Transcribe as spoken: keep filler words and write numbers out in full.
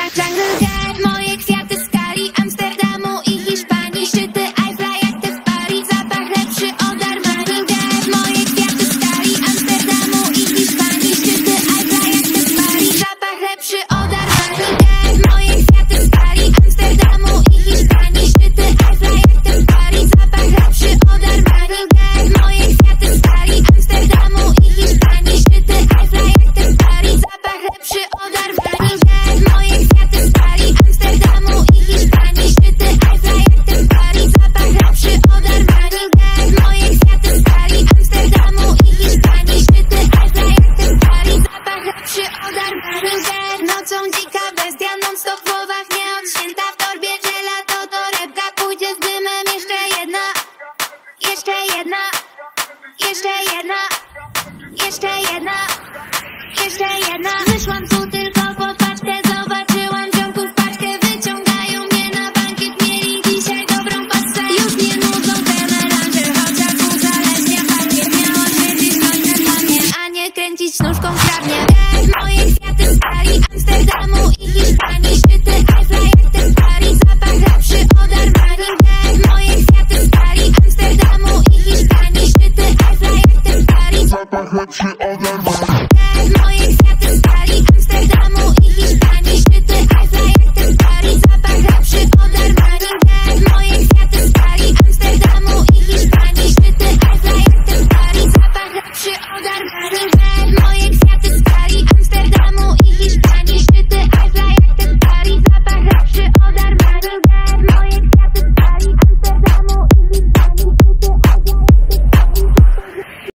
Jungle Girl, moje kwiaty z Kali, Amsterdamu i Hiszpanii, szczyty Eiffla jak te w Paris, zapach lepszy od Armani. Girl, moje kwiaty z Kali, Amsterdamu i Hiszpanii, szczyty Eiffla jak te w Paris, zapach lepszy od Armani. Girl, moje kwiaty z Kali, Amsterdamu i Hiszpanii, szczyty Eiffla jak te w Paris, zapach lepszy od Armani. Girl, moje kwiaty z Kali, Amsterdamu i Hiszpanii, szczyty Eiffla jak te w Paris, zapach lepszy od Armani. Girl, moje kwiaty z Kali, Amsterdamu i Hiszpanii, szczyty Eiffla jak te w Paris, zapach lepszy od Armani. Girl, moje kwiaty z Kali, Amsterdamu i Hiszpanii, szczyty Eiffla jak te w Paris, zapach lepszy od Armani. Girl, nocą dzika bestia, non stop w głowach nie od święta, w torbie gelato do repka, pójdzie z dymem jeszcze jedna, jeszcze jedna, jeszcze jedna, jeszcze jedna, jeszcze jedna. Wyszłam tu tylko po paczkę, zobaczyłam ziomków paczkę, wyciągają mnie na bankiet, mieli dzisiaj dobrą paczkę. Już nie nudzą te melanże, chociaż uzależnia parkiet, miała siedzieć wojnę dla mnie, a nie kręcić nóżką krawnie. Girl, moje kwiaty z Kali, Amsterdamu i Hiszpanii, szczyty Eiffla jak te w Paris, zapach lepszy od Armani. Girl, moje kwiaty z Kali, Amsterdamu i Hiszpanii, szczyty Eiffla jak te w Paris, zapach lepszy od Armani. Girl, moje kwiaty z Kali, Amsterdamu i Hiszpanii, szczyty Eiffla jak te w Paris, zapach lepszy od Armani. Girl, moje kwiaty z Kali, Amsterdamu i Hiszpanii, szczyty Eiffla jak te w Paris, zapach lepszy od Armani. Girl, moje kwiaty z Kali, Amsterdamu